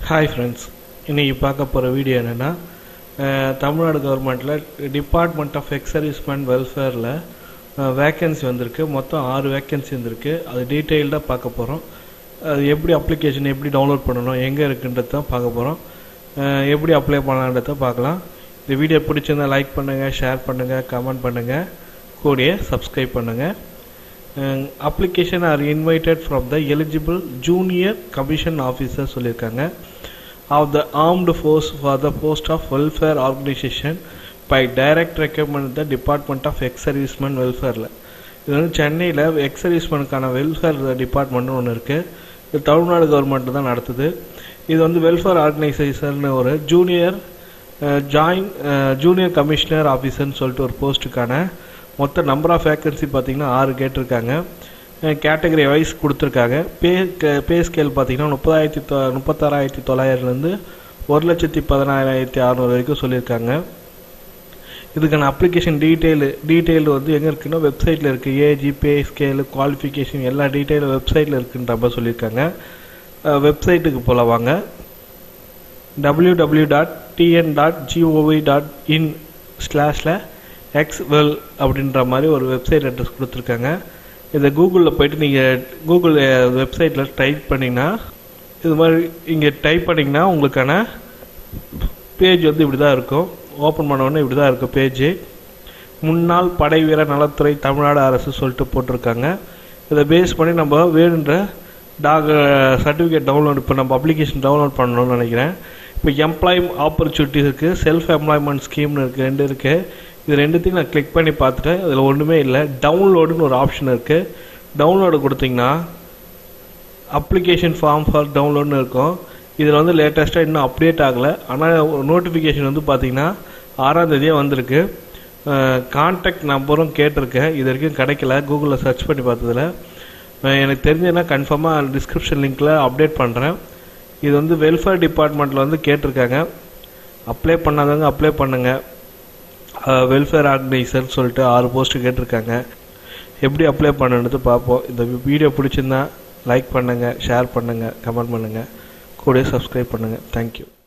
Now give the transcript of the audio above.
Hi friends, இன்றைக்கி பார்க்க போகிற வீடியோ என்னென்னா தமிழ்நாடு கவர்மெண்ட்டில் டிபார்ட்மெண்ட் ஆஃப் எக்ஸ் சர்வீஸ்மேன் வெல்ஃபேரில் வேக்கன்சி வந்திருக்கு. மொத்தம் 6 வேக்கன்சி வந்திருக்கு. அது டீட்டெயில்டாக பார்க்க போகிறோம். அது எப்படி அப்ளிகேஷன் எப்படி டவுன்லோட் பண்ணணும், எங்கே இருக்குன்றது தான் பார்க்க போகிறோம். எப்படி அப்ளை பண்ணலான்றதை பார்க்கலாம். இந்த வீடியோ பிடிச்சிருந்தால் லைக் பண்ணுங்கள், ஷேர் பண்ணுங்கள், கமெண்ட் பண்ணுங்கள், கூடயே சப்ஸ்கிரைப் பண்ணுங்கள். Application are invited from the eligible junior commission officer சொல்லியிருக்காங்க of the armed force for the post of welfare organization by direct recommend the Department of ex servicemen welfare. இது வந்து சென்னையில் X சர்வீஸ்மேனுக்கான welfare டிபார்ட்மெண்ட்னு ஒன்று இருக்குது. இது Tamil Nadu government தான் நடத்துது. இது வந்து வெல்ஃபேர் ஆர்கனைசேஷன் ஒரு ஜூனியர் கமிஷனர் ஆஃபீஸர்னு சொல்லிட்டு ஒரு போஸ்ட்டுக்கான மொத்த நம்பர் ஆஃப் வேக்கன்சி பார்த்திங்கன்னா 6 கேட்டிருக்காங்க. கேட்டகரி வைஸ் கொடுத்துருக்காங்க. பே ஸ்கேல் பார்த்திங்கன்னா 36,900 1,11,600 வரைக்கும் சொல்லியிருக்காங்க. இதுக்கான அப்ளிகேஷன் டீட்டெயில் வந்து எங்கே இருக்குன்னா வெப்சைட்டில் இருக்குது. ஏஜி, பே ஸ்கேலு, குவாலிஃபிகேஷன் எல்லா டீட்டெயிலும் வெப்சைட்டில் இருக்குன்ற மாதிரி சொல்லியிருக்காங்க. வெப்சைட்டுக்கு போல வாங்க. www.tn.gov.in/xwell அப்படின்ற மாதிரி ஒரு வெப்சைட் அட்ரஸ் கொடுத்துருக்காங்க. இதை கூகுளில் போய்ட்டு நீங்கள் கூகுள் வெப்சைட்டில் டைப் பண்ணிங்கன்னா இது மாதிரி இங்கே டைப் பண்ணிங்கன்னா உங்களுக்கான பேஜ் வந்து இப்படி தான் இருக்கும். ஓப்பன் பண்ணோடனே இப்படி தான் இருக்கும் பேஜ். முன்னாள் படை வீரர் நலத்துறை தமிழ்நாடு அரசு சொல்லிட்டு போட்டிருக்காங்க. இதை பேஸ் பண்ணி நம்ம வேணுன்ற சர்டிஃபிகேட் டவுன்லோட், இப்போ நம்ம அப்ளிகேஷன் டவுன்லோட் பண்ணணும்னு நினைக்கிறேன். இப்போ எம்ப்ளாய் ஆப்பர்ச்சுனிட்டிஸ் இருக்குது, செல்ஃப் எம்ப்ளாய்மெண்ட் ஸ்கீம்னு இருக்குது, 2 இருக்குது. இது ரெண்டுத்தையும் நான் கிளிக் பண்ணி பார்த்துட்டேன். அதில் ஒன்றுமே இல்லை. டவுன்லோடுன்னு ஒரு ஆப்ஷன் இருக்குது. டவுன்லோடு கொடுத்தீங்கன்னா அப்ளிகேஷன் ஃபார்ம் ஃபார் டவுன்லோடுன்னு இருக்கும். இதில் வந்து லேட்டஸ்ட்டாக இன்னும் அப்டேட் ஆகலை. ஆனால் நோட்டிஃபிகேஷன் வந்து பார்த்திங்கன்னா 6ஆம் தேதியே வந்திருக்கு. கான்டாக்ட் நம்பரும் கேட்டிருக்கேன். இது வரைக்கும் கிடைக்கல. கூகுளில் சர்ச் பண்ணி பார்த்ததில் எனக்கு தெரிஞ்சதுன்னா கன்ஃபார்மாக டிஸ்கிரிப்ஷன் லிங்க்கில் அப்டேட் பண்ணுறேன். இது வந்து வெல்ஃபேர் டிபார்ட்மெண்ட்டில் வந்து கேட்டிருக்காங்க. அப்ளை பண்ணாதவங்க அப்ளை பண்ணுங்கள். வெல்ஃபேர் ஆர்கனைசர்னு சொல்லிட்டு 6 போஸ்ட்டு கேட்டிருக்காங்க. எப்படி அப்ளை பண்ணுறது பார்ப்போம். இந்த வீடியோ பிடிச்சிருந்தா லைக் பண்ணுங்கள், ஷேர் பண்ணுங்கள், கமெண்ட் பண்ணுங்கள், கூட சப்ஸ்கிரைப் பண்ணுங்கள். தேங்க்யூ.